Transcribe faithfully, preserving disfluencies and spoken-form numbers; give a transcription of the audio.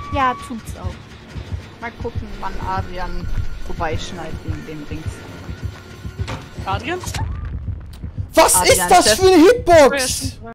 Ja, tut's auch. Mal gucken, wann Adrian vorbeischneit wegen dem Rings. Adrian? Was Adrian, ist das Chef. für eine Hitbox?